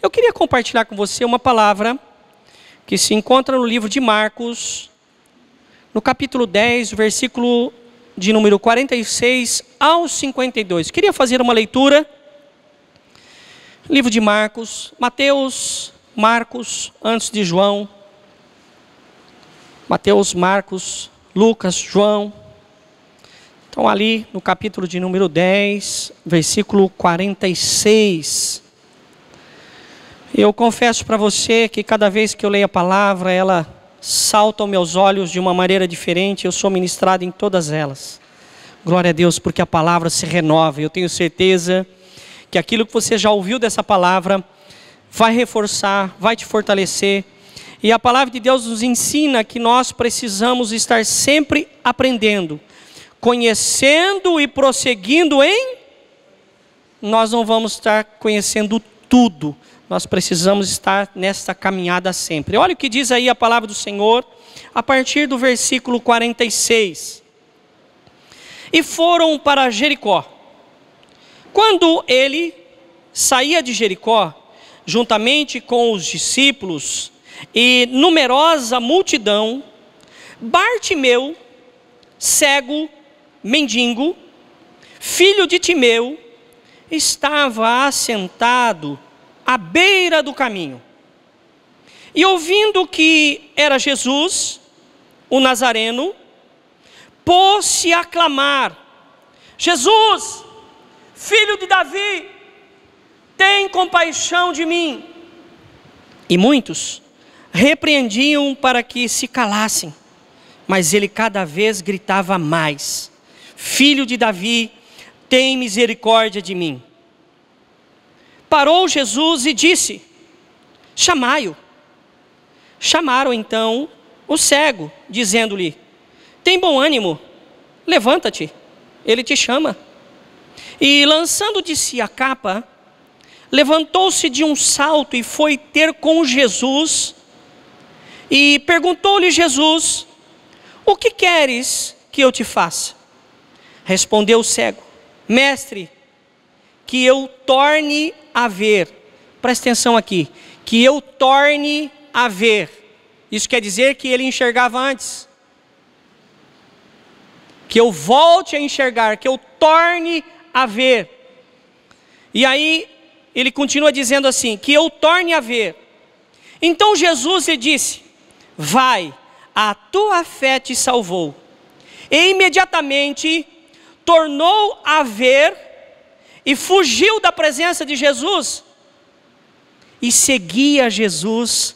Eu queria compartilhar com você uma palavra que se encontra no livro de Marcos, no capítulo 10, versículo de número 46 ao 52. Queria fazer uma leitura. Livro de Marcos, Mateus, Marcos, antes de João. Mateus, Marcos, Lucas, João. Então ali no capítulo de número 10, versículo 46. Eu confesso para você que cada vez que eu leio a palavra, ela salta aos meus olhos de uma maneira diferente. Eu sou ministrado em todas elas. Glória a Deus, porque a palavra se renova. Eu tenho certeza que aquilo que você já ouviu dessa palavra vai reforçar, vai te fortalecer. E a palavra de Deus nos ensina que nós precisamos estar sempre aprendendo, conhecendo e prosseguindo em... Nós não vamos estar conhecendo tudo. Nós precisamos estar nessa caminhada sempre. Olha o que diz aí a palavra do Senhor, a partir do versículo 46. E foram para Jericó. Quando ele saía de Jericó, juntamente com os discípulos e numerosa multidão, Bartimeu, cego, mendigo, filho de Timeu, estava assentado à beira do caminho. E ouvindo que era Jesus, o Nazareno, pôs-se a clamar: Jesus, filho de Davi, tem compaixão de mim. E muitos repreendiam para que se calassem, mas ele cada vez gritava mais: Filho de Davi, tem misericórdia de mim. Parou Jesus e disse: chamai-o. Chamaram então o cego, dizendo-lhe: tem bom ânimo, levanta-te, ele te chama. E lançando de si a capa, levantou-se de um salto e foi ter com Jesus. E perguntou-lhe Jesus: o que queres que eu te faça? Respondeu o cego: mestre, que eu torne a ver. Presta atenção aqui. Que eu torne a ver. Isso quer dizer que ele enxergava antes. Que eu volte a enxergar, que eu torne a ver. E aí ele continua dizendo assim: que eu torne a ver. Então Jesus lhe disse: vai, a tua fé te salvou. E imediatamente tornou a ver e fugiu da presença de Jesus e seguia Jesus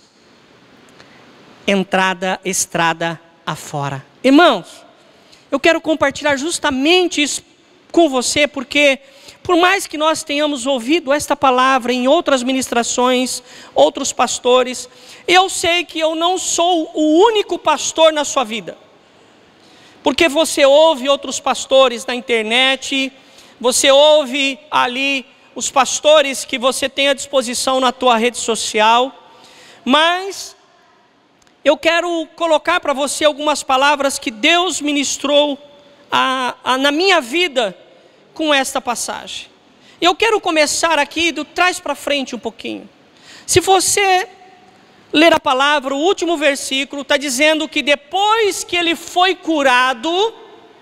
estrada afora. Irmãos, eu quero compartilhar justamente isso com você, porque por mais que nós tenhamos ouvido esta palavra em outras ministrações, outros pastores, eu sei que eu não sou o único pastor na sua vida. Porque você ouve outros pastores na internet, você ouve ali os pastores que você tem à disposição na tua rede social, mas eu quero colocar para você algumas palavras que Deus ministrou na minha vida com esta passagem. Eu quero começar aqui do trás para frente um pouquinho. Se você ler a palavra, o último versículo está dizendo que depois que ele foi curado,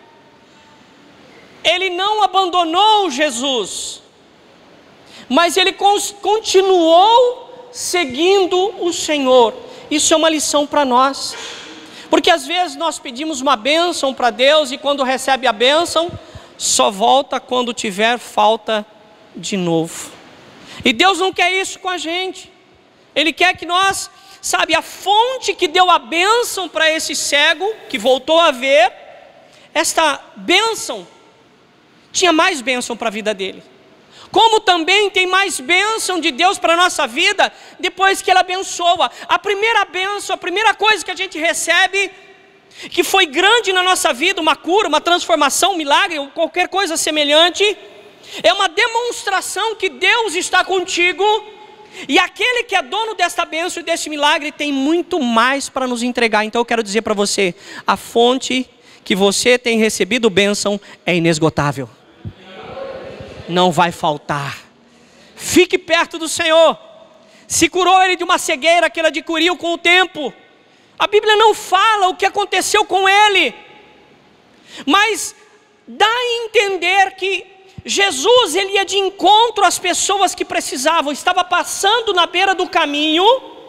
ele não abandonou Jesus, mas ele continuou seguindo o Senhor. Isso é uma lição para nós, porque às vezes nós pedimos uma bênção para Deus e quando recebe a bênção, só volta quando tiver falta de novo. E Deus não quer isso com a gente. Ele quer que nós, sabe, a fonte que deu a bênção para esse cego, que voltou a ver, esta bênção, tinha mais bênção para a vida dele. Como também tem mais bênção de Deus para a nossa vida, depois que Ele abençoa. A primeira bênção, a primeira coisa que a gente recebe, que foi grande na nossa vida, uma cura, uma transformação, um milagre, ou qualquer coisa semelhante, é uma demonstração que Deus está contigo, e aquele que é dono desta bênção e deste milagre tem muito mais para nos entregar. Então eu quero dizer para você, a fonte que você tem recebido bênção é inesgotável. Não vai faltar. Fique perto do Senhor. se curou ele de uma cegueira que ele adquiriu com o tempo. A Bíblia não fala o que aconteceu com ele, mas dá a entender que Jesus, ele ia de encontro às pessoas que precisavam, estava passando na beira do caminho.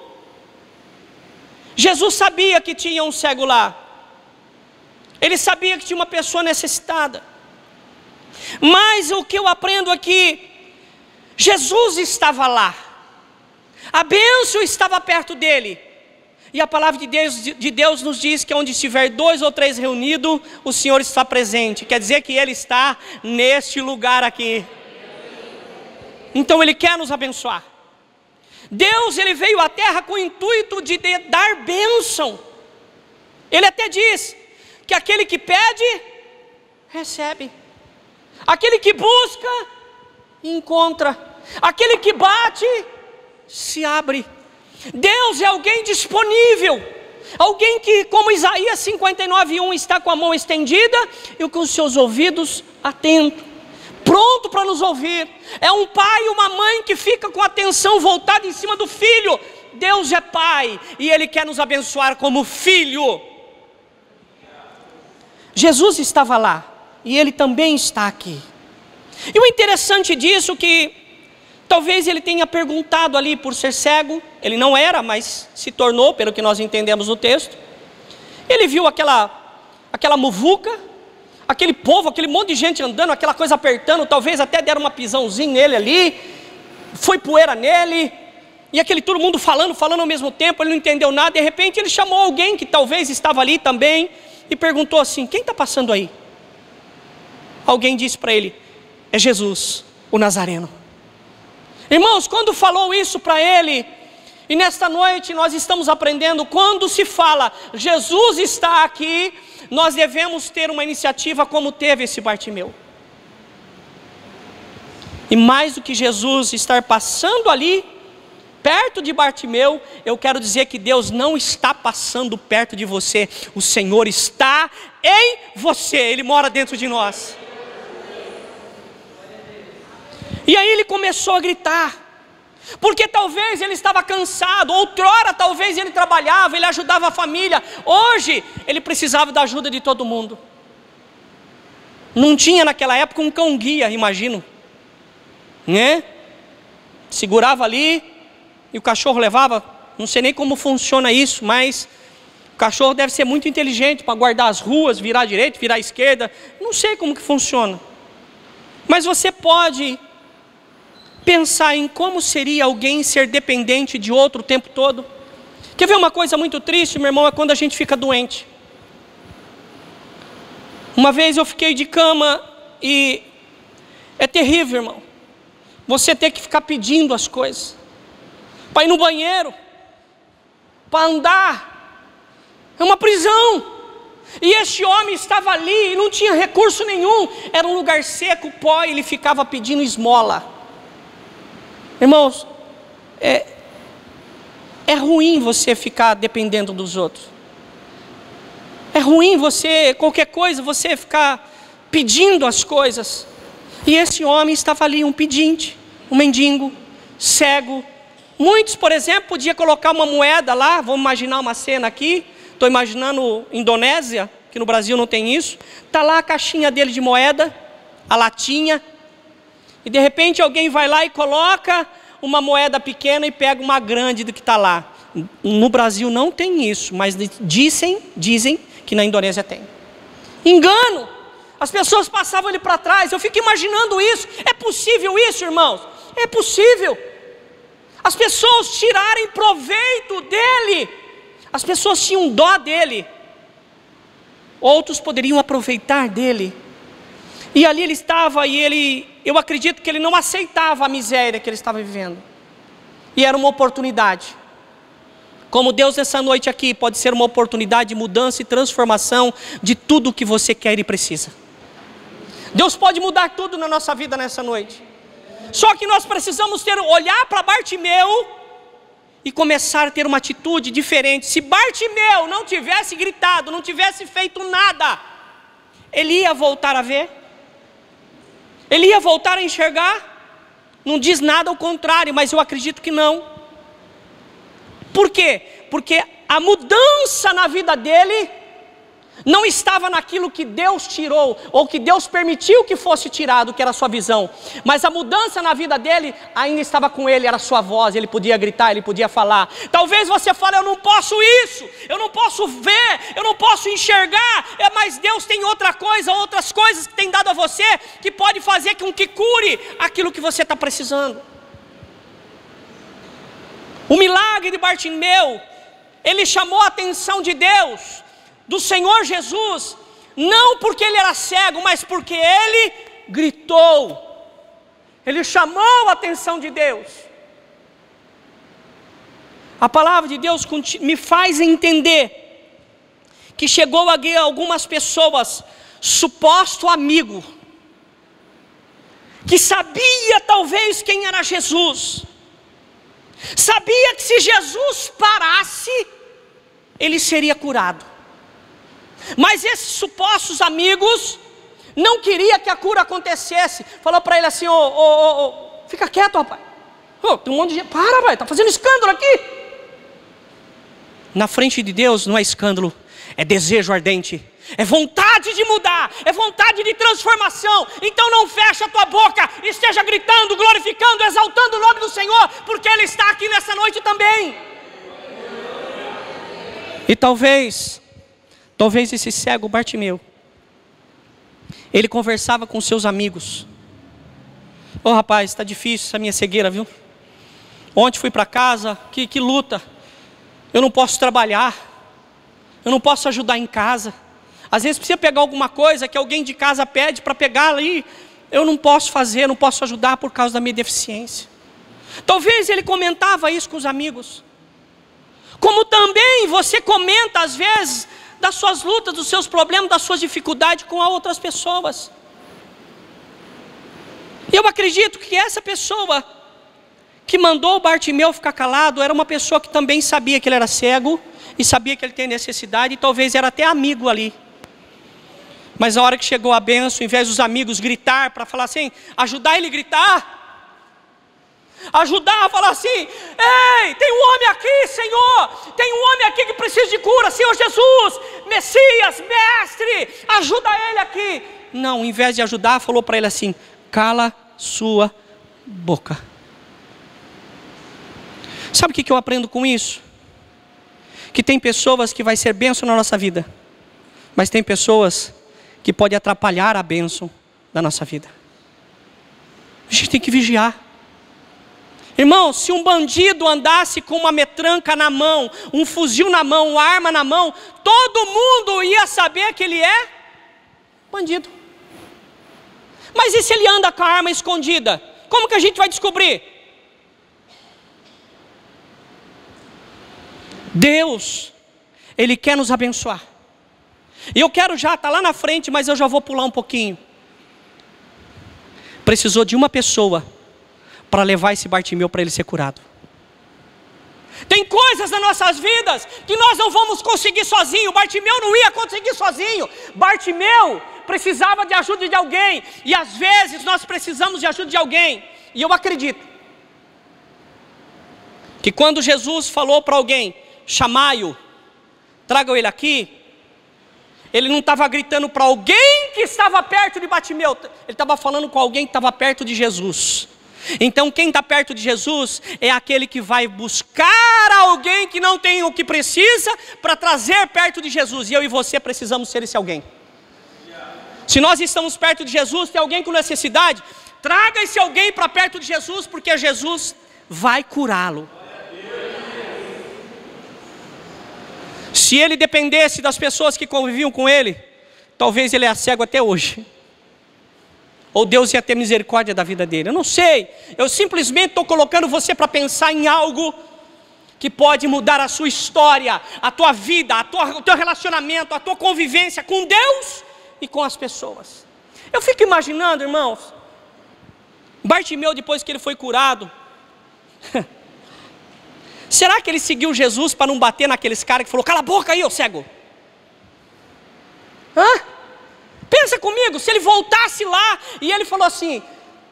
Jesus sabia que tinha um cego lá, ele sabia que tinha uma pessoa necessitada, mas o que eu aprendo aqui, Jesus estava lá, a bênção estava perto dele, e a palavra de Deus nos diz que onde estiver 2 ou 3 reunidos, o Senhor está presente, quer dizer que Ele está neste lugar aqui. Então Ele quer nos abençoar. Deus, Ele veio à terra com o intuito de dar bênção. Ele até diz que aquele que pede, recebe. Aquele que busca, encontra. Aquele que bate, se abre. Deus é alguém disponível, alguém que, como Isaías 59:1, está com a mão estendida e com os seus ouvidos atentos, pronto para nos ouvir. É um pai e uma mãe que fica com a atenção voltada em cima do filho. Deus é pai e Ele quer nos abençoar como filho. Jesus estava lá e Ele também está aqui. E o interessante disso que talvez ele tenha perguntado ali por ser cego. Ele não era, mas se tornou, pelo que nós entendemos no texto. Ele viu aquela muvuca, aquele povo, aquele monte de gente andando, aquela coisa apertando, talvez até deram uma pisãozinha nele ali, foi poeira nele, e aquele todo mundo falando ao mesmo tempo, ele não entendeu nada. De repente ele chamou alguém que talvez estava ali também, e perguntou assim: quem está passando aí? Alguém disse para ele: é Jesus, o Nazareno. Irmãos, quando falou isso para ele, e nesta noite nós estamos aprendendo, quando se fala Jesus está aqui, nós devemos ter uma iniciativa como teve esse Bartimeu. E mais do que Jesus estar passando ali, perto de Bartimeu, eu quero dizer que Deus não está passando perto de você, o Senhor está em você, Ele mora dentro de nós. E aí ele começou a gritar, porque talvez ele estava cansado, outrora talvez ele trabalhava, ele ajudava a família, hoje ele precisava da ajuda de todo mundo. Não tinha naquela época um cão-guia, imagino, né? Segurava ali e o cachorro levava, não sei nem como funciona isso, mas o cachorro deve ser muito inteligente para guardar as ruas, virar à direita, virar à esquerda, não sei como que funciona. Mas você pode pensar em como seria alguém ser dependente de outro o tempo todo. Quer ver uma coisa muito triste, meu irmão? É quando a gente fica doente. Uma vez eu fiquei de cama e é terrível, irmão, você ter que ficar pedindo as coisas, para ir no banheiro, para andar, é uma prisão. E este homem estava ali e não tinha recurso nenhum, era um lugar seco, pó, e ele ficava pedindo esmola. Irmãos, é ruim você ficar dependendo dos outros. É ruim você, qualquer coisa, você ficar pedindo as coisas. E esse homem estava ali, um pedinte, um mendigo, cego. Muitos, por exemplo, podiam colocar uma moeda lá, vamos imaginar uma cena aqui, estou imaginando Indonésia, que no Brasil não tem isso. Está lá a caixinha dele de moeda, a latinha, e de repente alguém vai lá e coloca uma moeda pequena e pega uma grande do que está lá. No Brasil não tem isso, mas dizem que na Indonésia tem. Engano, as pessoas passavam ele para trás, eu fico imaginando isso. É possível isso, irmãos? É possível. As pessoas tirarem proveito dele, as pessoas tinham dó dele, outros poderiam aproveitar dele. E ali ele estava, e eu acredito que ele não aceitava a miséria que ele estava vivendo. E era uma oportunidade. Como Deus nessa noite aqui pode ser uma oportunidade de mudança e transformação de tudo o que você quer e precisa. Deus pode mudar tudo na nossa vida nessa noite. Só que nós precisamos olhar para Bartimeu e começar a ter uma atitude diferente. Se Bartimeu não tivesse gritado, não tivesse feito nada, ele ia voltar a ver? Ele ia voltar a enxergar? Não diz nada ao contrário, mas eu acredito que não. Por quê? Porque a mudança na vida dele não estava naquilo que Deus tirou, ou que Deus permitiu que fosse tirado, que era a sua visão. Mas a mudança na vida dele ainda estava com ele, era a sua voz, ele podia gritar, ele podia falar. Talvez você fale, eu não posso isso, eu não posso ver, eu não posso enxergar, mas Deus tem outra coisa, outras coisas que tem dado a você, que pode fazer com que cure aquilo que você está precisando. O milagre de Bartimeu, ele chamou a atenção de Deus, do Senhor Jesus, não porque ele era cego, mas porque ele gritou, ele chamou a atenção de Deus. A palavra de Deus me faz entender que chegou aqui algumas pessoas, suposto amigo, que sabia talvez quem era Jesus, sabia que se Jesus parasse, ele seria curado. Mas esses supostos amigos não queriam que a cura acontecesse. Falou para ele assim, fica quieto, rapaz. Tem um monte de gente, para, vai, tá fazendo escândalo aqui. Na frente de Deus não é escândalo, é desejo ardente, é vontade de mudar, é vontade de transformação. Então não feche a tua boca, esteja gritando, glorificando, exaltando o nome do Senhor, porque Ele está aqui nessa noite também. E talvez esse cego Bartimeu, ele conversava com seus amigos. Rapaz, está difícil essa minha cegueira, viu? Ontem fui para casa, que luta. Eu não posso trabalhar, eu não posso ajudar em casa. Às vezes precisa pegar alguma coisa que alguém de casa pede para pegar ali. Eu não posso fazer, não posso ajudar por causa da minha deficiência. Talvez ele comentava isso com os amigos. Como também você comenta às vezes das suas lutas, dos seus problemas, das suas dificuldades com outras pessoas. E eu acredito que essa pessoa que mandou o Bartimeu ficar calado era uma pessoa que também sabia que ele era cego e sabia que ele tem necessidade, e talvez era até amigo ali. Mas na hora que chegou a bênção, em vez dos amigos gritar para falar assim, ajudar ele a gritar, ajudar a falar assim, ei, tem um homem aqui, Senhor, tem um homem aqui que precisa de cura, Senhor Jesus, Messias, Mestre, ajuda ele aqui. Não, em vez de ajudar, falou para ele assim, cala sua boca. Sabe o que eu aprendo com isso? Que tem pessoas que vai ser bênção na nossa vida, mas tem pessoas que podem atrapalhar a bênção da nossa vida. A gente tem que vigiar. Irmão, se um bandido andasse com uma metranca na mão, um fuzil na mão, uma arma na mão, todo mundo ia saber que ele é bandido. Mas e se ele anda com a arma escondida? Como que a gente vai descobrir? Deus, Ele quer nos abençoar. E eu quero já, está lá na frente, mas eu já vou pular um pouquinho. Precisou de uma pessoa para levar esse Bartimeu para ele ser curado. Tem coisas nas nossas vidas que nós não vamos conseguir sozinho. Bartimeu não ia conseguir sozinho. Bartimeu precisava de ajuda de alguém. E às vezes nós precisamos de ajuda de alguém. E eu acredito que quando Jesus falou para alguém, chamai-o, tragam ele aqui, ele não estava gritando para alguém que estava perto de Bartimeu, ele estava falando com alguém que estava perto de Jesus. Então quem está perto de Jesus é aquele que vai buscar alguém que não tem o que precisa para trazer perto de Jesus. E eu e você precisamos ser esse alguém. Se nós estamos perto de Jesus, tem alguém com necessidade, traga esse alguém para perto de Jesus, porque Jesus vai curá-lo. Se ele dependesse das pessoas que conviviam com ele, talvez ele é cego até hoje. Ou Deus ia ter misericórdia da vida dele. Eu não sei. Eu simplesmente estou colocando você para pensar em algo que pode mudar a sua história, a tua vida, o teu relacionamento, a tua convivência com Deus e com as pessoas. Eu fico imaginando, irmãos, Bartimeu, depois que ele foi curado, será que ele seguiu Jesus para não bater naqueles caras que falou, cala a boca aí, ô cego? Pensa comigo, se ele voltasse lá e ele falou assim,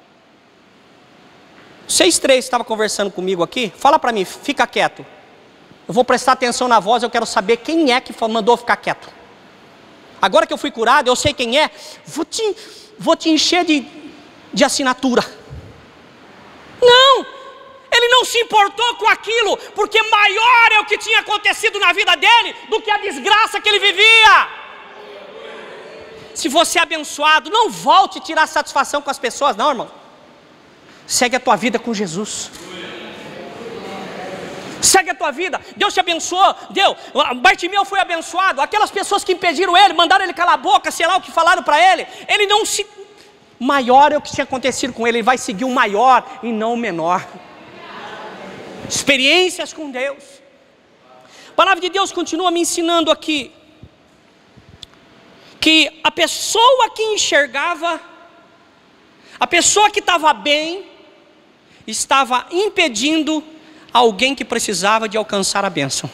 vocês três estavam conversando comigo aqui, fala para mim, fica quieto. Eu vou prestar atenção na voz, eu quero saber quem é que mandou ficar quieto. Agora que eu fui curado, eu sei quem é, vou te encher de assinatura. Não, ele não se importou com aquilo, porque maior é o que tinha acontecido na vida dele do que a desgraça que ele vivia. Se você é abençoado, não volte tirar satisfação com as pessoas, não, irmão. Segue a tua vida com Jesus. Segue a tua vida. Deus te abençoou. Bartimeu foi abençoado. Aquelas pessoas que impediram ele, mandaram ele calar a boca, sei lá o que falaram para ele. Ele não se... Maior é o que tinha acontecido com ele. Ele vai seguir o maior e não o menor. Experiências com Deus. A palavra de Deus continua me ensinando aqui que a pessoa que enxergava, a pessoa que estava bem, estava impedindo alguém que precisava de alcançar a bênção.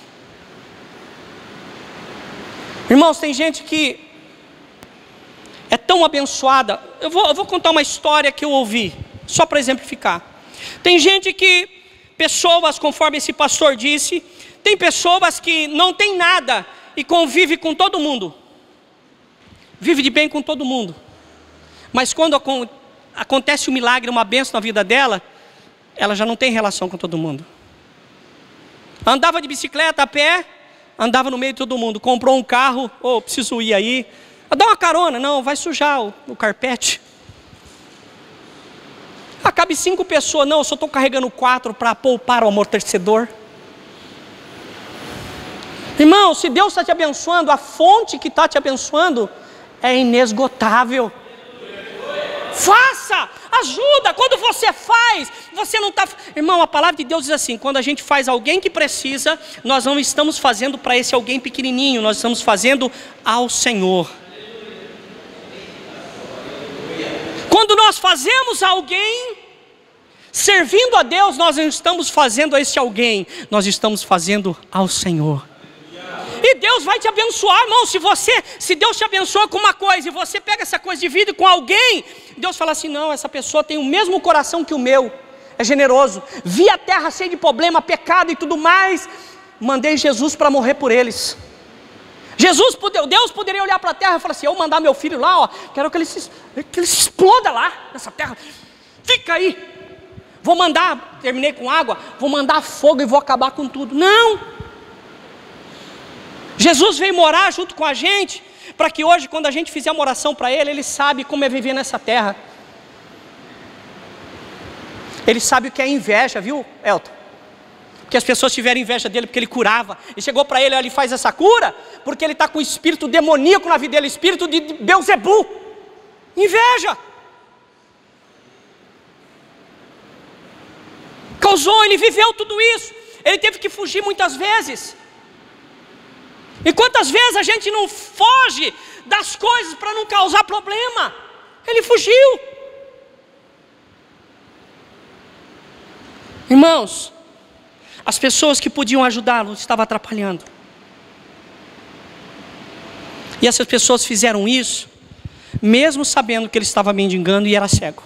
Irmãos, tem gente que é tão abençoada. Eu vou contar uma história que eu ouvi, só para exemplificar. Tem gente que, pessoas, conforme esse pastor disse, tem pessoas que não tem nada e convive com todo mundo. Vive de bem com todo mundo. Mas quando acontece um milagre, uma bênção na vida dela, ela já não tem relação com todo mundo. Andava de bicicleta, a pé, andava no meio de todo mundo. Comprou um carro, preciso ir aí. Dá uma carona, não, vai sujar o carpete. Cabe 5 pessoas, não, eu só estou carregando 4 para poupar o amortecedor. Irmão, se Deus está te abençoando, a fonte que está te abençoando é inesgotável. Faça, ajuda. Quando você faz, você não está... Irmão, a palavra de Deus diz assim: quando a gente faz alguém que precisa, nós não estamos fazendo para esse alguém pequenininho, nós estamos fazendo ao Senhor. Quando nós fazemos a alguém servindo a Deus, nós não estamos fazendo a esse alguém, nós estamos fazendo ao Senhor. E Deus vai te abençoar, irmão. Se Deus te abençoa com uma coisa e você pega essa coisa e divide com alguém, Deus fala assim: não, essa pessoa tem o mesmo coração que o meu, é generoso. Vi a terra cheia de problema, pecado e tudo mais, mandei Jesus para morrer por eles. Deus poderia olhar para a terra e falar assim: eu mandar meu filho lá, quero que ele se exploda lá nessa terra, fica aí. Vou mandar, terminei com água, vou mandar fogo e vou acabar com tudo. Não. Jesus veio morar junto com a gente, para que hoje, quando a gente fizer uma oração para Ele, Ele sabe como é viver nessa terra. Ele sabe o que é inveja, viu, Elton? Porque as pessoas tiveram inveja dele, porque ele curava. E chegou para ele, ele faz essa cura, porque ele está com o espírito demoníaco na vida dele, espírito de Beuzebu. Inveja. Causou, ele viveu tudo isso. Ele teve que fugir muitas vezes. E quantas vezes a gente não foge das coisas para não causar problema? Ele fugiu. Irmãos, as pessoas que podiam ajudá-lo estavam atrapalhando. E essas pessoas fizeram isso, mesmo sabendo que ele estava mendigando e era cego.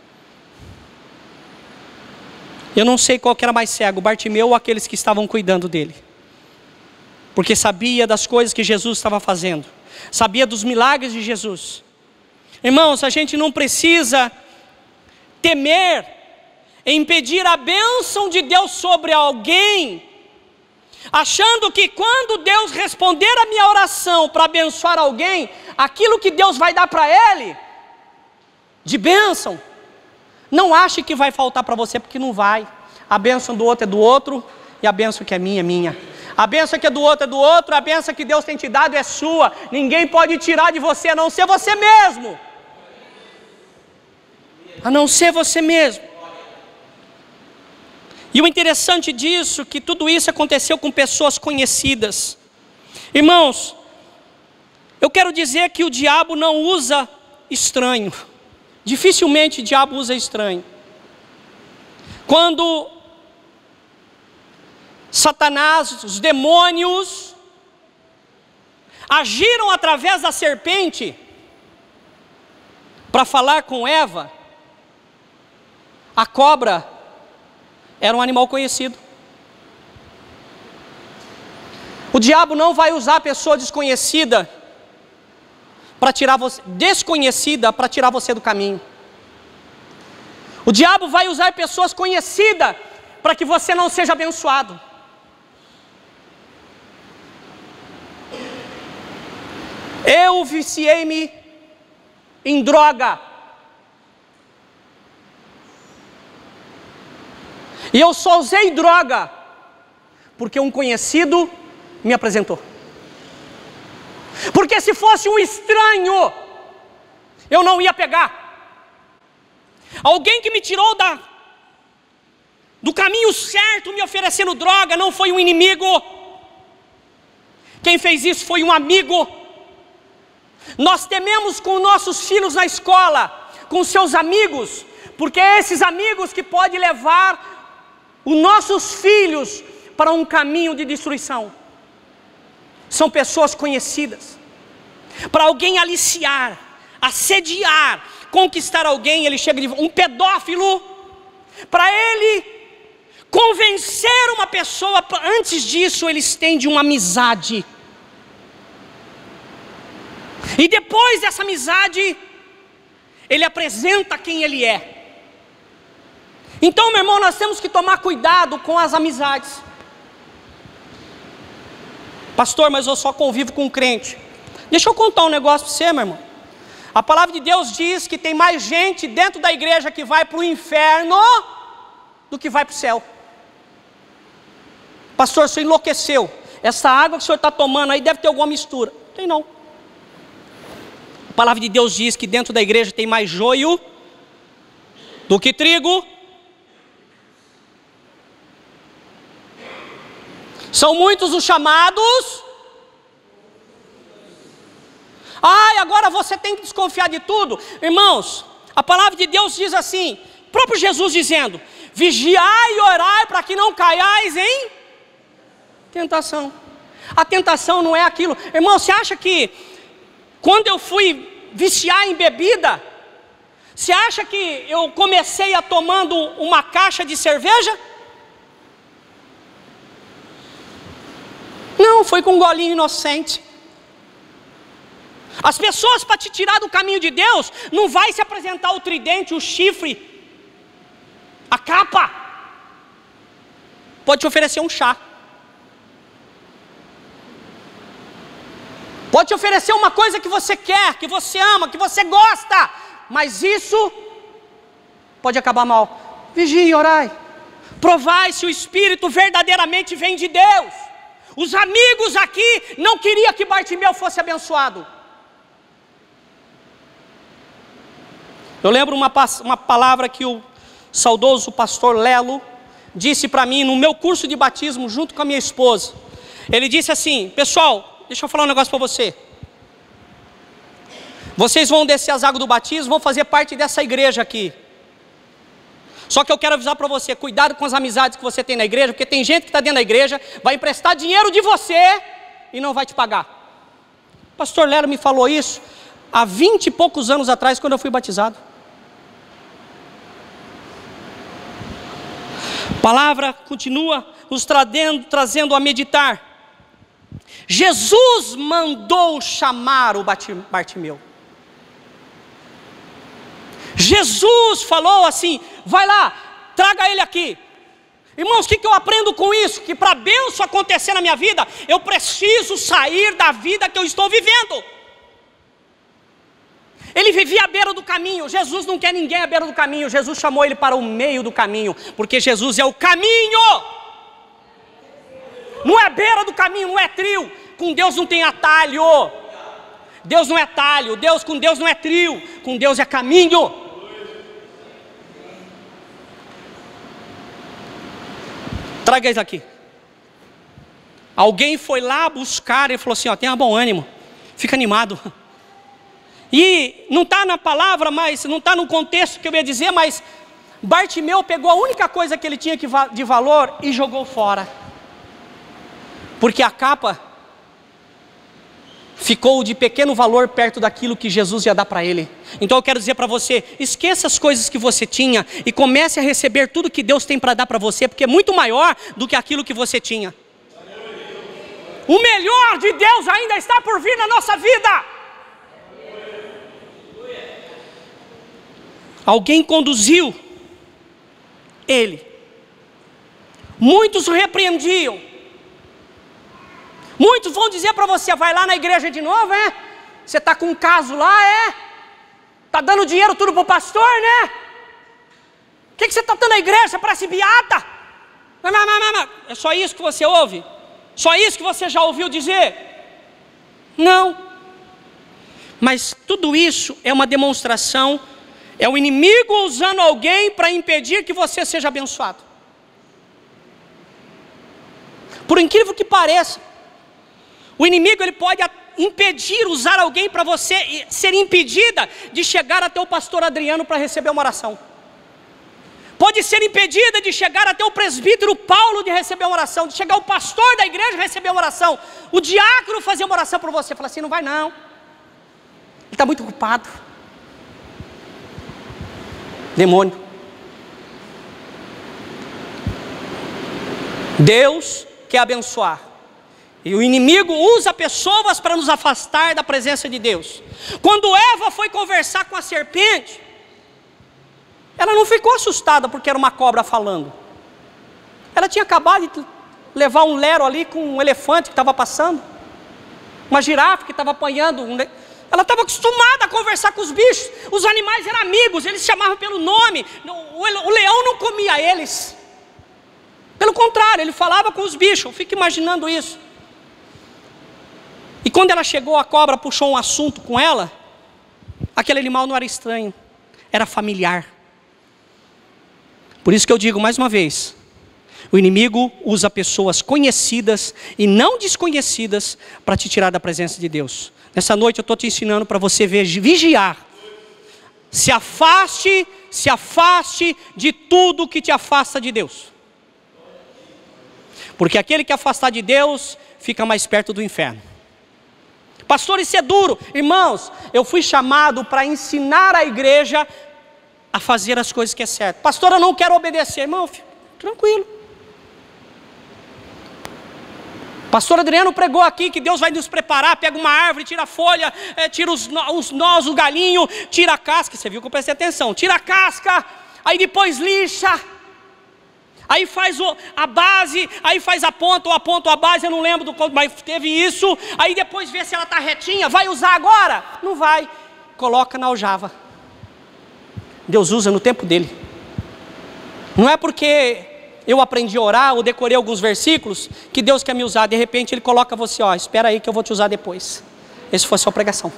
Eu não sei qual que era mais cego, Bartimeu ou aqueles que estavam cuidando dele. Porque sabia das coisas que Jesus estava fazendo, sabia dos milagres de Jesus. Irmãos, a gente não precisa temer em impedir a bênção de Deus sobre alguém, achando que quando Deus responder a minha oração para abençoar alguém, aquilo que Deus vai dar para ele, de bênção, não ache que vai faltar para você, porque não vai. A bênção do outro é do outro, e a bênção que é minha. A bênção que é do outro, a bênção que Deus tem te dado é sua. Ninguém pode tirar de você, a não ser você mesmo. A não ser você mesmo. E o interessante disso, que tudo isso aconteceu com pessoas conhecidas. Irmãos, eu quero dizer que o diabo não usa estranho. Dificilmente o diabo usa estranho. Quando Satanás, os demônios, agiram através da serpente para falar com Eva, a cobra era um animal conhecido. O diabo não vai usar a pessoa desconhecida para tirar você do caminho. O diabo vai usar pessoas conhecidas para que você não seja abençoado. Eu viciei-me em droga. E eu só usei droga porque um conhecido me apresentou. Porque se fosse um estranho, eu não ia pegar. Alguém que me tirou do caminho certo, me oferecendo droga, não foi um inimigo. Quem fez isso foi um amigo. Nós tememos com nossos filhos na escola, com seus amigos, porque é esses amigos que podem levar os nossos filhos para um caminho de destruição. São pessoas conhecidas. Para alguém aliciar, assediar, conquistar alguém, ele chega de um pedófilo. Para ele convencer uma pessoa, antes disso ele estende uma amizade. E depois dessa amizade, ele apresenta quem ele é. Então, meu irmão, nós temos que tomar cuidado com as amizades. Pastor, mas eu só convivo com crente. Deixa eu contar um negócio para você, meu irmão. A palavra de Deus diz que tem mais gente dentro da igreja que vai para o inferno do que vai para o céu. Pastor, o senhor enlouqueceu. Essa água que o senhor está tomando aí deve ter alguma mistura. Não tem não. A palavra de Deus diz que dentro da igreja tem mais joio do que trigo. São muitos os chamados. Ai, agora você tem que desconfiar de tudo. Irmãos, a palavra de Deus diz assim, próprio Jesus dizendo: vigiai e orai para que não caiais em tentação. A tentação não é aquilo. Irmão, você acha que quando eu fui viciar em bebida, você acha que eu comecei a tomando uma caixa de cerveja? Não, foi com um golinho inocente. As pessoas, para te tirar do caminho de Deus, não vai se apresentar o tridente, o chifre, a capa. Pode te oferecer um chá. Pode te oferecer uma coisa que você quer, que você ama, que você gosta. Mas isso pode acabar mal. Vigie e orai. Provai se o Espírito verdadeiramente vem de Deus. Os amigos aqui não queriam que Bartimeu fosse abençoado. Eu lembro uma palavra que o saudoso pastor Lelo disse para mim no meu curso de batismo junto com a minha esposa. Ele disse assim: pessoal, deixa eu falar um negócio para você. Vocês vão descer as águas do batismo, vão fazer parte dessa igreja aqui. Só que eu quero avisar para você, cuidado com as amizades que você tem na igreja, porque tem gente que está dentro da igreja, vai emprestar dinheiro de você e não vai te pagar. O pastor Lelo me falou isso há 20 e poucos anos atrás, quando eu fui batizado. A palavra continua nos trazendo a meditar. Jesus mandou chamar o Bartimeu. Jesus falou assim: vai lá, traga ele aqui. Irmãos, o que eu aprendo com isso? Que para a bênção acontecer na minha vida, eu preciso sair da vida que eu estou vivendo. Ele vivia à beira do caminho. Jesus não quer ninguém à beira do caminho. Jesus chamou ele para o meio do caminho, porque Jesus é o caminho. Não é beira do caminho, não é trio. Com Deus não tem atalho. Deus não é atalho. Com Deus não é trio. Com Deus é caminho. Traga isso aqui. Alguém foi lá buscar e falou assim: ó, tenha bom ânimo, fica animado. E não está na palavra, mas não está no contexto que eu ia dizer, mas Bartimeu pegou a única coisa que ele tinha de valor e jogou fora. Porque a capa ficou de pequeno valor perto daquilo que Jesus ia dar para ele. Então eu quero dizer para você, esqueça as coisas que você tinha e comece a receber tudo que Deus tem para dar para você, porque é muito maior do que aquilo que você tinha. O melhor de Deus ainda está por vir na nossa vida. Alguém conduziu ele. Muitos o repreendiam. Muitos vão dizer para você: vai lá na igreja de novo, é? Você está com um caso lá, é? Está dando dinheiro tudo para o pastor, né? O que você está dando à igreja? Parece beata. É só isso que você ouve? Só isso que você já ouviu dizer? Não. Mas tudo isso é uma demonstração, é o inimigo usando alguém para impedir que você seja abençoado. Por incrível que pareça, o inimigo ele pode impedir, usar alguém para você ser impedida de chegar até o pastor Adriano para receber uma oração. Pode ser impedida de chegar até o presbítero Paulo de receber uma oração, de chegar o pastor da igreja receber uma oração, o diácono fazer uma oração para você. Fala assim: não vai não, ele está muito ocupado. Demônio. Deus quer abençoar, e o inimigo usa pessoas para nos afastar da presença de Deus. Quando Eva foi conversar com a serpente, ela não ficou assustada porque era uma cobra falando. Ela tinha acabado de levar um lero ali com um elefante que estava passando, uma girafa que estava apanhando. Ela estava acostumada a conversar com os bichos. Os animais eram amigos, eles chamavam pelo nome. O leão não comia eles. Pelo contrário, ele falava com os bichos. Eu fico imaginando isso. E quando ela chegou, a cobra puxou um assunto com ela. Aquele animal não era estranho, era familiar. Por isso que eu digo mais uma vez: o inimigo usa pessoas conhecidas e não desconhecidas para te tirar da presença de Deus. Nessa noite eu estou te ensinando para você vigiar. Se afaste de tudo que te afasta de Deus. Porque aquele que afastar de Deus fica mais perto do inferno. Pastor, isso é duro. Irmãos, eu fui chamado para ensinar a igreja a fazer as coisas que é certo. Pastor, eu não quero obedecer. Irmão, tranquilo. Pastor Adriano pregou aqui que Deus vai nos preparar. Pega uma árvore, tira a folha, tira os nós, o galinho, tira a casca. Você viu que eu prestei atenção. Tira a casca, aí depois lixa, aí faz a base, aí faz a ponta, ou a ponta ou a base, eu não lembro do quanto, mas teve isso. Aí depois vê se ela está retinha. Vai usar agora? Não vai. Coloca na aljava. Deus usa no tempo dele. Não é porque eu aprendi a orar ou decorei alguns versículos que Deus quer me usar. De repente ele coloca você: ó, espera aí que eu vou te usar depois. Esse foi a sua pregação.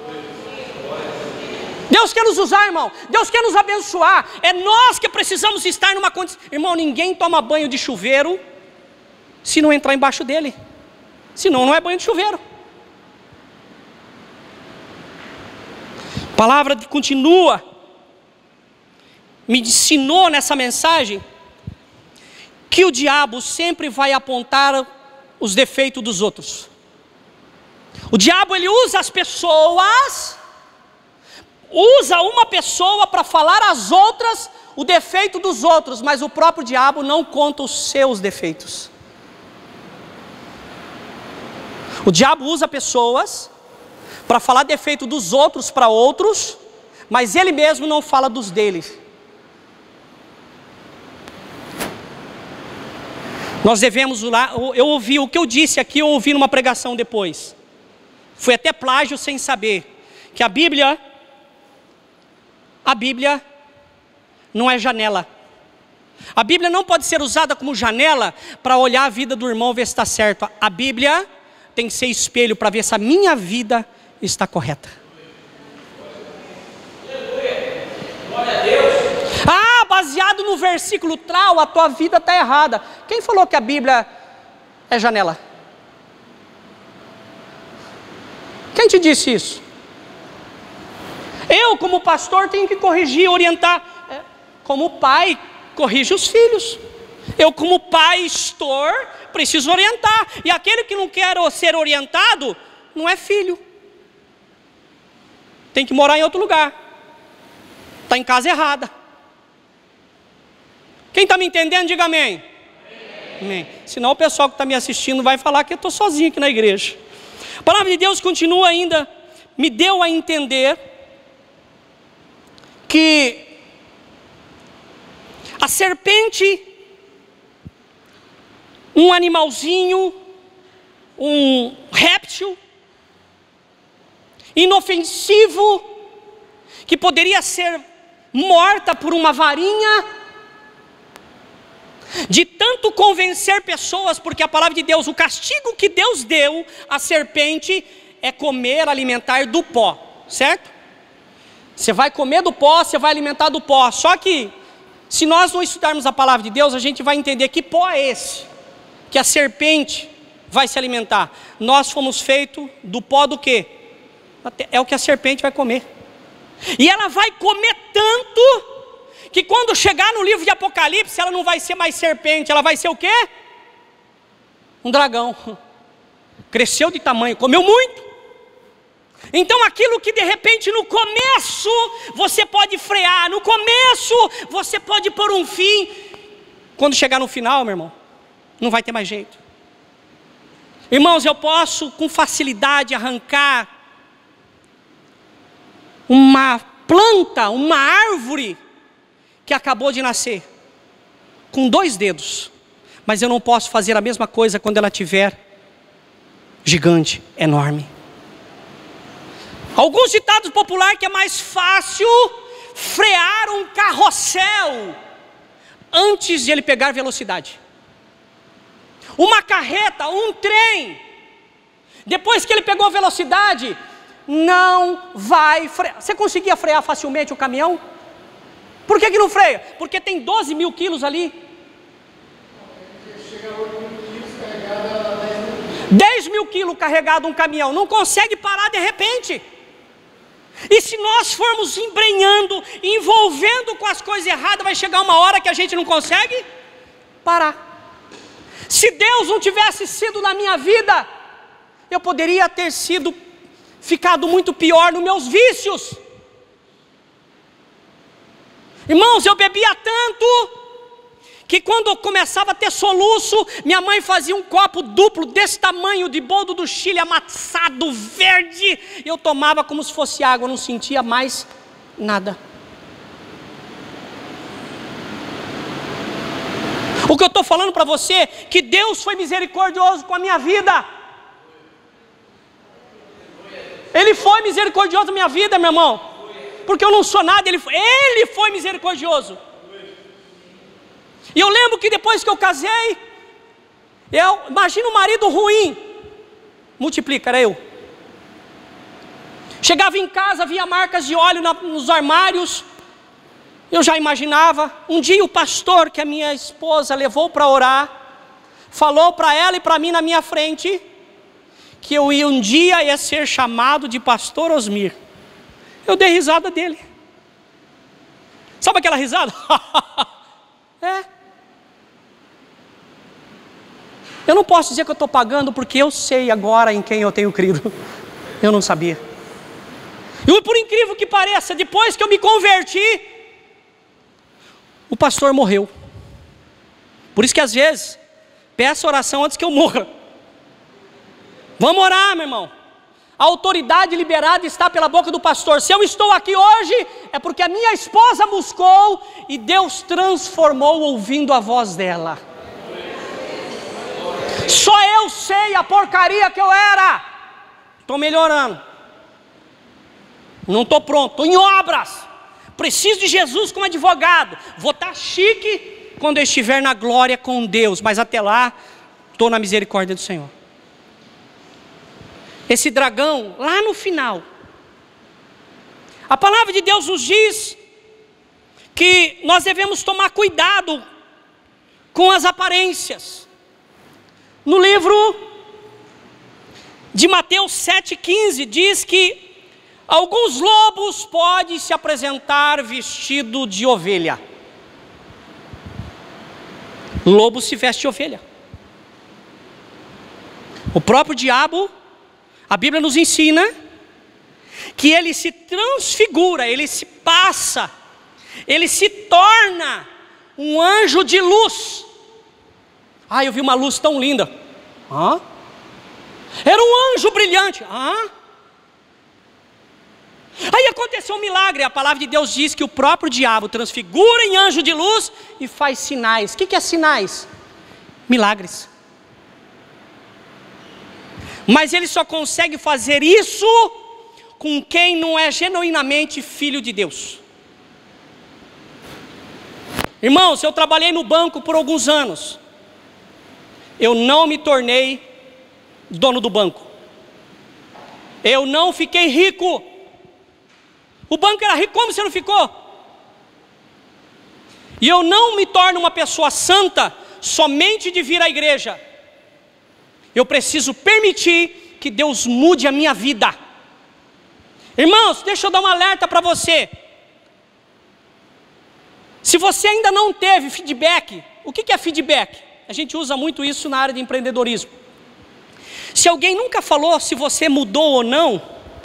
Deus quer nos usar, irmão. Deus quer nos abençoar. É nós que precisamos estar numa condição. Irmão, ninguém toma banho de chuveiro se não entrar embaixo dele. Senão não é banho de chuveiro. A palavra continua. Me ensinou nessa mensagem que o diabo sempre vai apontar os defeitos dos outros. O diabo ele usa as pessoas, usa uma pessoa para falar às outras o defeito dos outros, mas o próprio diabo não conta os seus defeitos. O diabo usa pessoas para falar defeito dos outros para outros, mas ele mesmo não fala dos deles. Nós devemos lá, eu ouvi o que eu disse aqui, eu ouvi numa pregação depois. Foi até plágio sem saber. Que a Bíblia não é janela. A Bíblia não pode ser usada como janela para olhar a vida do irmão e ver se está certo. A Bíblia tem que ser espelho para ver se a minha vida está correta. Glória a Deus. Baseado no versículo tal, a tua vida está errada. Quem falou que a Bíblia é janela? Quem te disse isso? Eu, como pastor, tenho que corrigir, orientar. Como pai, corrige os filhos. Eu, como pastor, preciso orientar. E aquele que não quer ser orientado, não é filho. Tem que morar em outro lugar. Está em casa errada. Quem está me entendendo, diga amém. Amém. Senão o pessoal que está me assistindo vai falar que eu estou sozinho aqui na igreja. A palavra de Deus continua ainda, me deu a entender que a serpente, um animalzinho, um réptil, inofensivo, que poderia ser morta por uma varinha, de tanto convencer pessoas, porque a palavra de Deus, o castigo que Deus deu à serpente é comer, alimentar do pó, certo? Você vai comer do pó, você vai alimentar do pó. Só que, se nós não estudarmos a palavra de Deus, a gente vai entender que pó é esse, que a serpente vai se alimentar. Nós fomos feitos do pó do quê? É o que a serpente vai comer. E ela vai comer tanto, que quando chegar no livro de Apocalipse, ela não vai ser mais serpente, ela vai ser o quê? Um dragão. Cresceu de tamanho, comeu muito. Então aquilo que de repente no começo você pode frear, no começo você pode pôr um fim, quando chegar no final, meu irmão, não vai ter mais jeito. Irmãos, eu posso com facilidade arrancar uma planta, uma árvore que acabou de nascer, com 2 dedos, mas eu não posso fazer a mesma coisa quando ela tiver gigante, enorme. Alguns ditados populares que é mais fácil frear um carrossel antes de ele pegar velocidade. Uma carreta, um trem, depois que ele pegou velocidade, não vai frear. Você conseguia frear facilmente o caminhão? Por que não freia? Porque tem 12 mil quilos ali. 10 mil quilos carregado um caminhão, não consegue parar de repente. E se nós formos embrenhando, envolvendo com as coisas erradas, vai chegar uma hora que a gente não consegue parar. Se Deus não tivesse sido na minha vida, eu poderia ter ficado muito pior nos meus vícios. Irmãos, eu bebia tanto que quando eu começava a ter soluço, minha mãe fazia um copo duplo desse tamanho de boldo do Chile, amassado, verde, e eu tomava como se fosse água, não sentia mais nada. O que eu estou falando para você, que Deus foi misericordioso com a minha vida. Ele foi misericordioso na minha vida, meu irmão, porque eu não sou nada, Ele foi misericordioso. E eu lembro que depois que eu casei, imagina um marido ruim, multiplica, era eu. Chegava em casa, via marcas de óleo nos armários, eu já imaginava. Um dia o pastor que a minha esposa levou para orar, falou para ela e para mim na minha frente, que eu um dia ia ser chamado de pastor Osmir. Eu dei risada dele. Sabe aquela risada? É. Eu não posso dizer que eu estou pagando, porque eu sei agora em quem eu tenho crido. Eu não sabia. E por incrível que pareça, depois que eu me converti, o pastor morreu. Por isso que às vezes, peço oração antes que eu morra. Vamos orar, meu irmão. A autoridade liberada está pela boca do pastor. Se eu estou aqui hoje, é porque a minha esposa buscou e Deus transformou ouvindo a voz dela. Só eu sei a porcaria que eu era. Estou melhorando. Não estou pronto, estou em obras. Preciso de Jesus como advogado. Vou estar chique quando eu estiver na glória com Deus. Mas até lá, estou na misericórdia do Senhor. Esse dragão, lá no final, a palavra de Deus nos diz que nós devemos tomar cuidado com as aparências. No livro de Mateus 7,15 diz que alguns lobos podem se apresentar vestido de ovelha. Lobo se veste de ovelha. O próprio diabo, a Bíblia nos ensina que ele se transfigura, ele se passa, ele se torna um anjo de luz. Eu vi uma luz tão linda. Era um anjo brilhante. Aí aconteceu um milagre. A palavra de Deus diz que o próprio diabo transfigura em anjo de luz e faz sinais. O que é sinais? Milagres. Mas ele só consegue fazer isso com quem não é genuinamente filho de Deus. Irmãos, eu trabalhei no banco por alguns anos. Eu não me tornei dono do banco. Eu não fiquei rico. O banco era rico, como você não ficou? E eu não me torno uma pessoa santa somente de vir à igreja. Eu preciso permitir que Deus mude a minha vida. Irmãos, deixa eu dar um alerta para você. Se você ainda não teve feedback, o que é feedback? A gente usa muito isso na área de empreendedorismo. Se alguém nunca falou se você mudou ou não,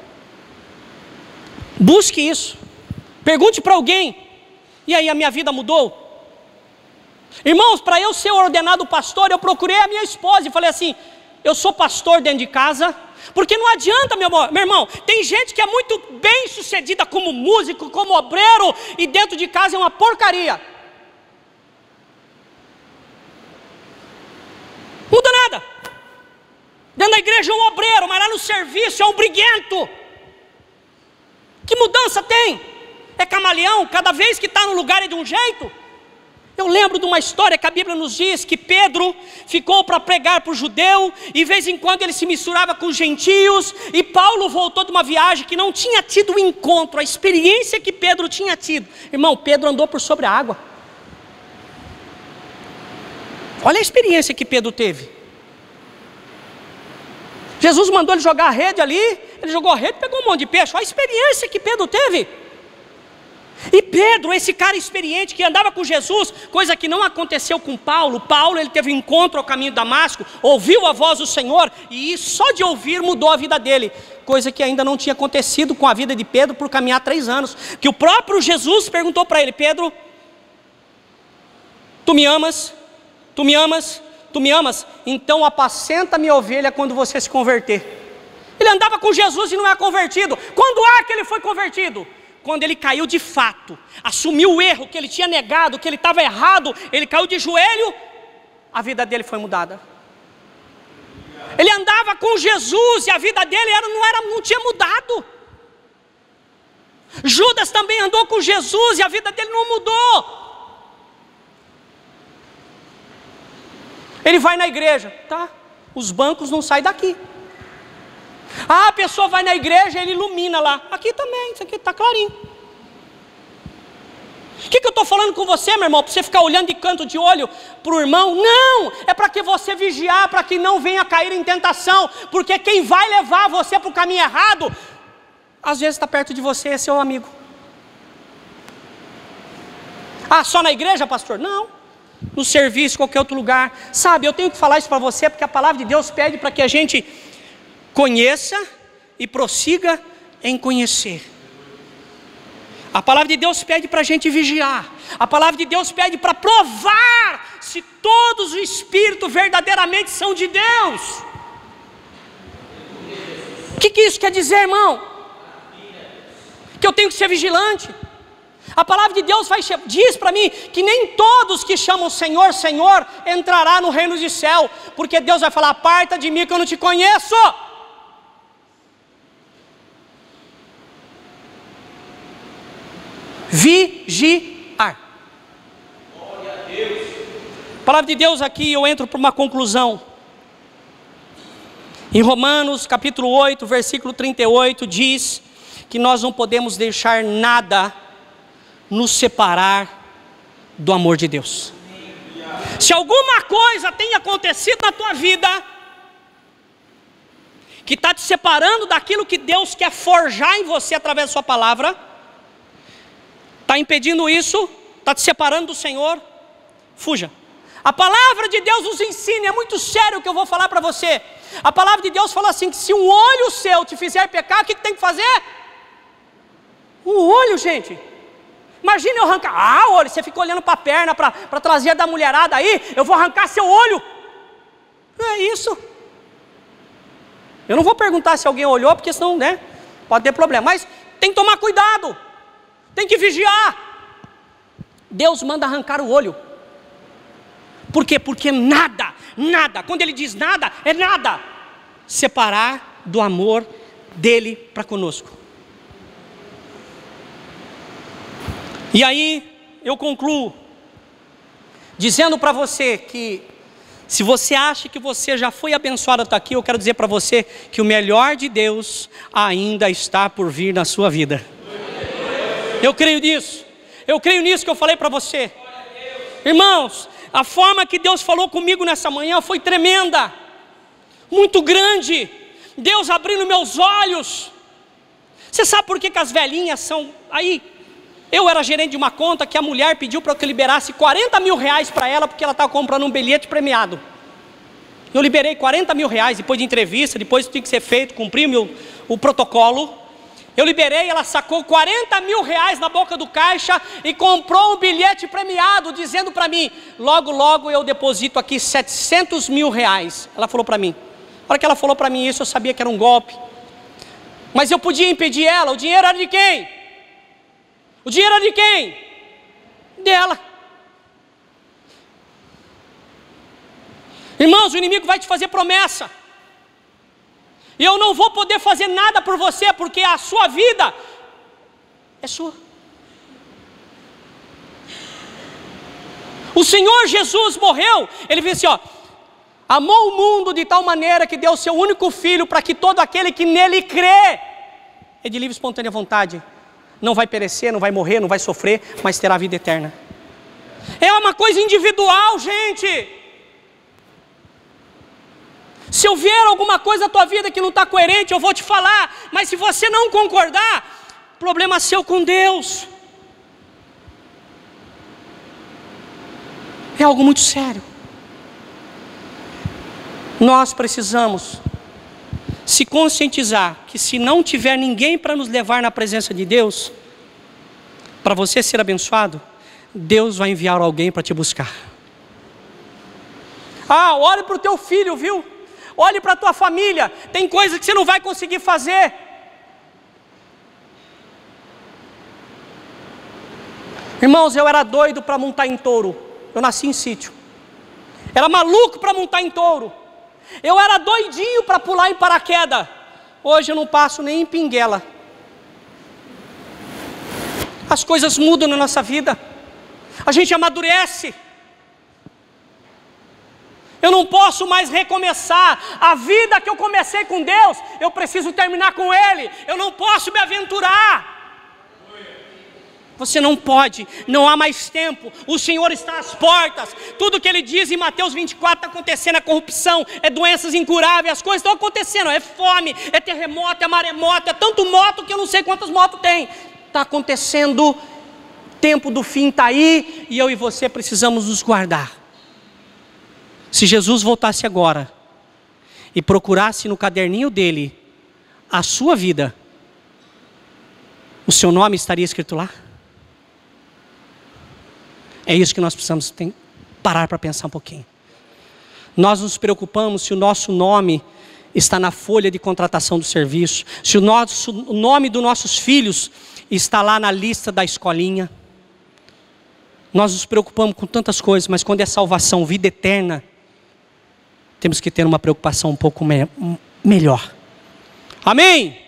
busque isso. Pergunte para alguém: e aí, a minha vida mudou? Irmãos, para eu ser ordenado pastor, eu procurei a minha esposa e falei assim: eu sou pastor dentro de casa, porque não adianta, meu irmão, tem gente que é muito bem sucedida como músico, como obreiro, e dentro de casa é uma porcaria. Muda nada. Dentro da igreja é um obreiro, mas lá no serviço é um briguento. Que mudança tem? É camaleão, cada vez que está no lugar é de um jeito. Eu lembro de uma história que a Bíblia nos diz que Pedro ficou para pregar para o judeu, e de vez em quando ele se misturava com os gentios, e Paulo voltou de uma viagem que não tinha tido o encontro, a experiência que Pedro tinha tido. Irmão, Pedro andou por sobre a água. Olha a experiência que Pedro teve. Jesus mandou ele jogar a rede ali, ele jogou a rede e pegou um monte de peixe. Olha a experiência que Pedro teve. E Pedro, esse cara experiente que andava com Jesus, coisa que não aconteceu com Paulo. Paulo, ele teve um encontro ao caminho de Damasco, ouviu a voz do Senhor, e só de ouvir mudou a vida dele. Coisa que ainda não tinha acontecido com a vida de Pedro por caminhar 3 anos. Que o próprio Jesus perguntou para ele: Pedro, tu me amas? Tu me amas? Tu me amas? Então apacenta minha ovelha quando você se converter. Ele andava com Jesus e não é convertido. Quando que ele foi convertido? Quando ele caiu de fato, assumiu o erro, que ele tinha negado, que ele estava errado, ele caiu de joelho, a vida dele foi mudada. Ele andava com Jesus e a vida dele não tinha mudado. Judas também andou com Jesus e a vida dele não mudou. Ele vai na igreja, tá? Os bancos não saem daqui. A pessoa vai na igreja, ele ilumina lá. Aqui também, isso aqui está clarinho. O que eu estou falando com você, meu irmão? Para você ficar olhando de canto de olho para o irmão? Não, é para que você vigiar, para que não venha cair em tentação. Porque quem vai levar você para o caminho errado, às vezes está perto de você, é seu amigo. Só na igreja, pastor? Não, no serviço, qualquer outro lugar. Sabe, eu tenho que falar isso para você, porque a palavra de Deus pede para que a gente conheça e prossiga em conhecer. A palavra de Deus pede para a gente vigiar. A palavra de Deus pede para provar se todos os espíritos verdadeiramente são de Deus. O que isso quer dizer, irmão? Que eu tenho que ser vigilante. A palavra de Deus diz para mim que nem todos que chamam Senhor, Senhor entrará no reino do céu, porque Deus vai falar: aparta de mim que eu não te conheço. Vigiar. Glória a Deus. A palavra de Deus aqui, eu entro para uma conclusão. Em Romanos capítulo 8, versículo 38, diz que nós não podemos deixar nada nos separar do amor de Deus. Se alguma coisa tem acontecido na tua vida que está te separando daquilo que Deus quer forjar em você através da sua palavra, está impedindo isso, está te separando do Senhor, fuja. A palavra de Deus nos ensina, é muito sério o que eu vou falar para você. A palavra de Deus fala assim, que se um olho seu te fizer pecar, o que tem que fazer? Um olho, gente. Imagina eu arrancar, olho, você fica olhando para a perna, para a traseira da mulherada aí, eu vou arrancar seu olho. É isso. Eu não vou perguntar se alguém olhou, porque senão, né, pode ter problema. Mas tem que tomar cuidado. Tem que vigiar. Deus manda arrancar o olho. Por quê? Porque nada, quando Ele diz nada, é nada, separar do amor dEle para conosco. E aí, eu concluo, dizendo para você que, se você acha que você já foi abençoado até aqui, eu quero dizer para você que o melhor de Deus ainda está por vir na sua vida. Eu creio nisso. Eu creio nisso que eu falei para você. Irmãos, a forma que Deus falou comigo nessa manhã foi tremenda, muito grande. Deus abrindo meus olhos. Você sabe por que as velhinhas são aí? Eu era gerente de uma conta que a mulher pediu para que eu liberasse 40 mil reais para ela, porque ela estava comprando um bilhete premiado. Eu liberei 40 mil reais, depois de entrevista, depois tinha que ser feito, cumpri o protocolo. Eu liberei, ela sacou 40 mil reais na boca do caixa e comprou um bilhete premiado, dizendo para mim, logo, logo eu deposito aqui 700 mil reais. Ela falou para mim. Na hora que ela falou para mim isso, eu sabia que era um golpe. Mas eu podia impedir ela. O dinheiro era de quem? O dinheiro era de quem? Dela. Irmãos, o inimigo vai te fazer promessa. E eu não vou poder fazer nada por você, porque a sua vida é sua. O Senhor Jesus morreu, Ele disse assim, amou o mundo de tal maneira que deu o seu único filho, para que todo aquele que nele crê, é de livre e espontânea vontade, não vai perecer, não vai morrer, não vai sofrer, mas terá vida eterna. É uma coisa individual, gente. Se eu ver alguma coisa na tua vida que não está coerente, eu vou te falar. Mas se você não concordar, problema seu com Deus. É algo muito sério. Nós precisamos se conscientizar que se não tiver ninguém para nos levar na presença de Deus, para você ser abençoado, Deus vai enviar alguém para te buscar. Olhe para o teu filho, viu? Olhe para a tua família, tem coisas que você não vai conseguir fazer. Irmãos, eu era doido para montar em touro. Eu nasci em sítio. Era maluco para montar em touro. Eu era doidinho para pular em paraquedas. Hoje eu não passo nem em pinguela. As coisas mudam na nossa vida. A gente amadurece. Eu não posso mais recomeçar a vida que eu comecei com Deus. Eu preciso terminar com Ele. Eu não posso me aventurar. Você não pode, não há mais tempo. O Senhor está às portas. Tudo que Ele diz em Mateus 24 está acontecendo. É corrupção, é doenças incuráveis. As coisas estão acontecendo, é fome, é terremoto, é maremoto. É tanto moto que eu não sei quantas motos tem. Está acontecendo, o tempo do fim está aí. E eu e você precisamos nos guardar. Se Jesus voltasse agora e procurasse no caderninho dele a sua vida, o seu nome estaria escrito lá? É isso que nós precisamos parar para pensar um pouquinho. Nós nos preocupamos se o nosso nome está na folha de contratação do serviço, se o nome dos nossos filhos está lá na lista da escolinha. Nós nos preocupamos com tantas coisas, mas quando é salvação, vida eterna, temos que ter uma preocupação um pouco melhor. Amém?